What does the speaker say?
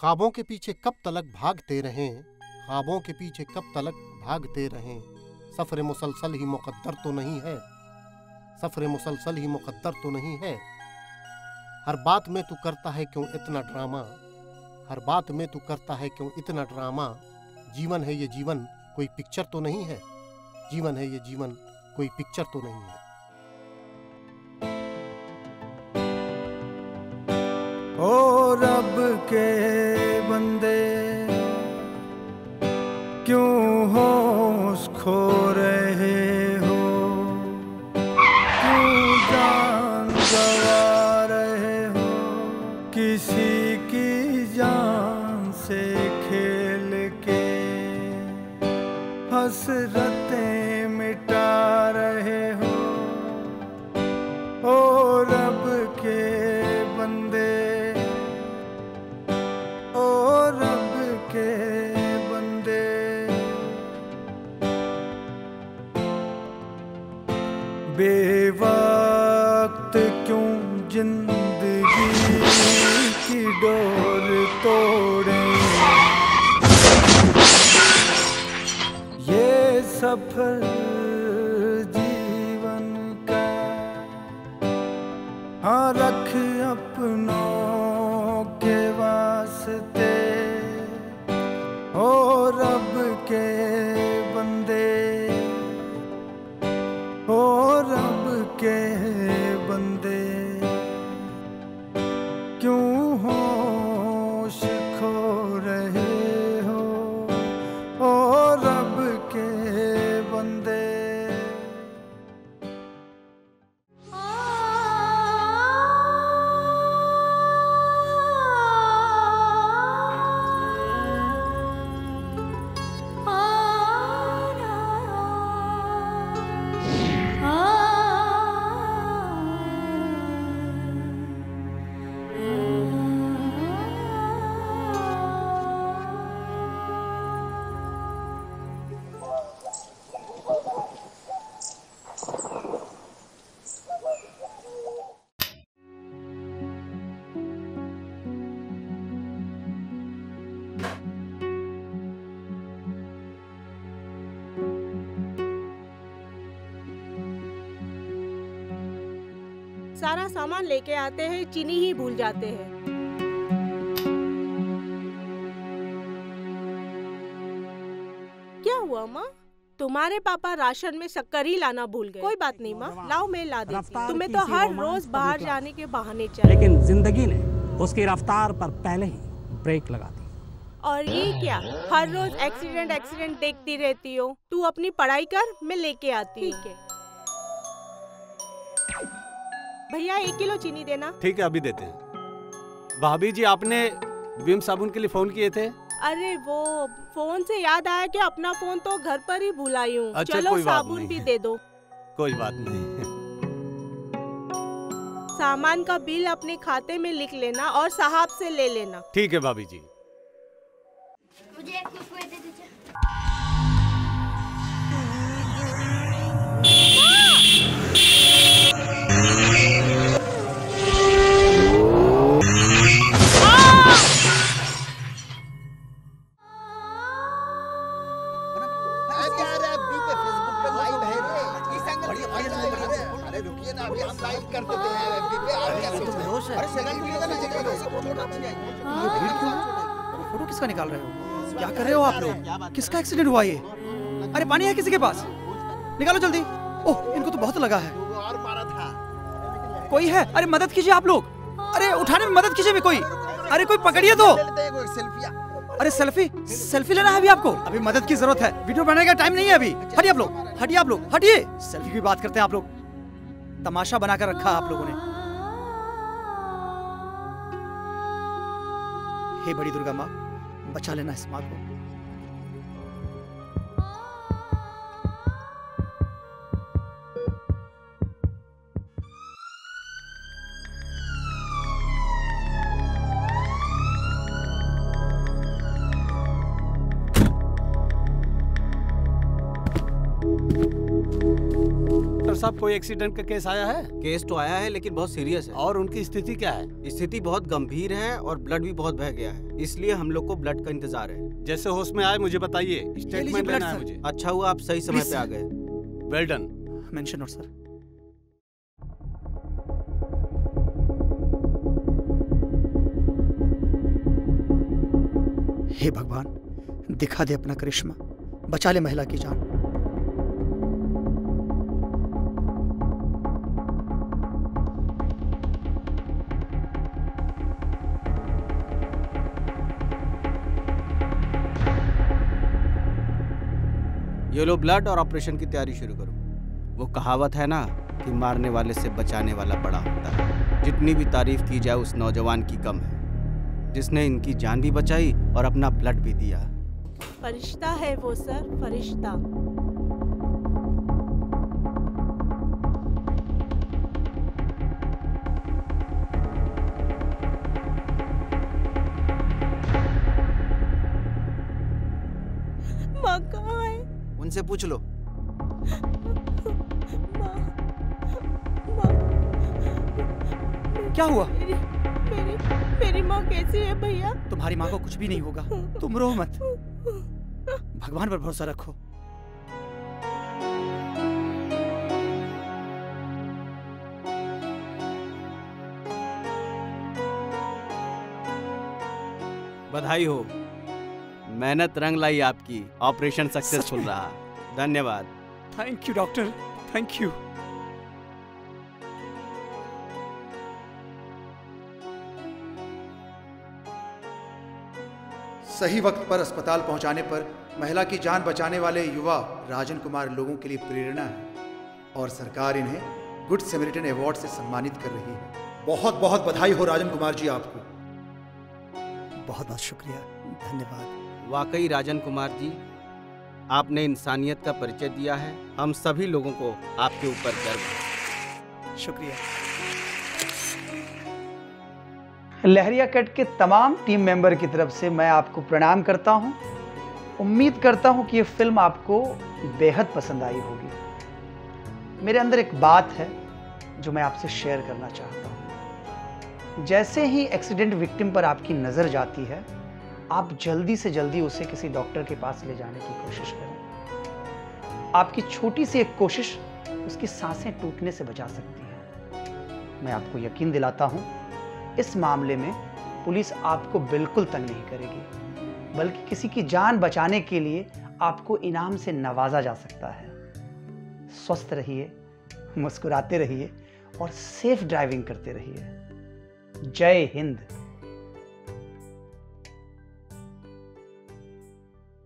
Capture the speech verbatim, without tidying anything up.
ख्वाबों के पीछे कब तलक भागते रहें, ख्वाबों के पीछे कब तलक भागते रहें। सफर मुसलसल ही मुकद्दर तो नहीं है, सफर मुसलसल ही मुकद्दर तो नहीं है। हर बात में तू करता है क्यों इतना ड्रामा, हर बात में तू करता है क्यों इतना ड्रामा। जीवन है ये जीवन कोई पिक्चर तो नहीं है, जीवन है ये जीवन कोई पिक्चर तो नहीं है। ओ रब के बंदे क्यों होश खो रहे हो, क्यों जान गवा रहे हो, किसी की जान से खेल के हसरतें मिटा रहे हो। ओ रब के बंदे, ओ रब के बंदे, बेवक्त क्यों जिंदगी की डोर तोड़े। ये सफर जीवन का, हाँ रख अपनों के वास्ते। ओ रब के बंदे, ओ रब के बंदे, क्यों होश खो रहे हो। ओ रब के बंदे। सारा सामान लेके आते हैं, चीनी ही भूल जाते हैं। क्या हुआ माँ? तुम्हारे पापा राशन में शक्कर ही लाना भूल गए। कोई बात नहीं माँ, लाओ मैं ला देती हूँ। तुम्हें तो हर रोज बाहर जाने के बहाने चाहिए। लेकिन जिंदगी ने उसकी रफ्तार पर पहले ही ब्रेक लगा दी। और ये क्या, हर रोज एक्सीडेंट एक्सीडेंट देखती रहती हो। तू अपनी पढ़ाई कर, मैं लेके आती हूँ। ठीक है भैया, एक किलो चीनी देना। ठीक है, अभी देते हैं। भाभी जी, आपने विम साबुन के लिए फोन किए थे? अरे वो फोन से याद आया कि अपना फोन तो घर पर ही भुलाई हूँ। अच्छा, चलो कोई बात साबुन नहीं। भी दे दो। कोई बात नहीं। सामान का बिल अपने खाते में लिख लेना और साहब से ले लेना। ठीक है भाभी जी। मुझे एक कुरकुरे दे दीजिए। फोटो किसका निकाल रहे हो? क्या कर रहे हो आप लोग? किसका एक्सीडेंट हुआ ये? अरे पानी है किसी के पास? निकालो जल्दी। ओह, इनको तो बहुत लगा है। कोई है? अरे मदद कीजिए आप लोग। अरे उठाने में मदद कीजिए भी कोई। अरे कोई पकड़िए तो। अरे सेल्फी सेल्फी लेना है अभी आपको? अभी मदद की जरूरत है, वीडियो बनाने का टाइम नहीं है अभी। हटिए आप लोग, हटिए आप लोग, हटिए। सेल्फी की बात करते हैं आप लोग। तमाशा बनाकर रखा आप लोगों ने। हे बड़ी दुर्गा माँ, बचा लेना इस माँ को। डॉक्टर साहब, कोई एक्सीडेंट का केस आया है? केस तो आया है लेकिन बहुत सीरियस है। और उनकी स्थिति क्या है? स्थिति बहुत गंभीर है और ब्लड भी बहुत बह गया है, इसलिए हम लोग को ब्लड का इंतजार है। जैसे होश में आए मुझे बताइए, स्टेटमेंट लेना है मुझे। अच्छा हुआ आप सही समय पे आ गए। Well done. Mention not sir. हे भगवान, दिखा दे अपना करिश्मा, बचा ले महिला की जान। ये लो ब्लड और ऑपरेशन की तैयारी शुरू करो। वो कहावत है ना कि मारने वाले से बचाने वाला बड़ा होता है। जितनी भी तारीफ की जाए उस नौजवान की कम है, जिसने इनकी जान भी बचाई और अपना ब्लड भी दिया। फरिश्ता है वो सर, फरिश्ता। माँ कहाँ है? उनसे पूछ लो। माँ, माँ, क्या हुआ? मेरी, मेरी, मेरी माँ कैसी है भैया? तुम्हारी माँ को कुछ भी नहीं होगा, तुम रो मत, भगवान पर भरोसा रखो। बधाई हो, मेहनत रंग लाई आपकी। ऑपरेशन सक्सेसफुल रहा। धन्यवाद। Thank you doctor, thank you. सही वक्त पर अस्पताल पहुंचाने पर महिला की जान बचाने वाले युवा राजन कुमार लोगों के लिए प्रेरणा है और सरकार इन्हें गुड सैमरिटन अवार्ड से सम्मानित कर रही है। बहुत बहुत बधाई हो राजन कुमार जी आपको। बहुत बहुत शुक्रिया, धन्यवाद। वाकई राजन कुमार जी, आपने इंसानियत का परिचय दिया है। हम सभी लोगों को आपके ऊपर गर्व है। शुक्रिया। लहरिया कट के तमाम टीम मेंबर की तरफ से मैं आपको प्रणाम करता हूं। उम्मीद करता हूं कि ये फिल्म आपको बेहद पसंद आई होगी। मेरे अंदर एक बात है जो मैं आपसे शेयर करना चाहता हूं। जैसे ही एक्सीडेंट विक्टिम पर आपकी नज़र जाती है, आप जल्दी से जल्दी उसे किसी डॉक्टर के पास ले जाने की कोशिश करें। आपकी छोटी सी एक कोशिश उसकी सांसें टूटने से बचा सकती है। मैं आपको यकीन दिलाता हूं, इस मामले में पुलिस आपको बिल्कुल तंग नहीं करेगी, बल्कि किसी की जान बचाने के लिए आपको इनाम से नवाजा जा सकता है। स्वस्थ रहिए, मुस्कुराते रहिए और सेफ ड्राइविंग करते रहिए। जय हिंद।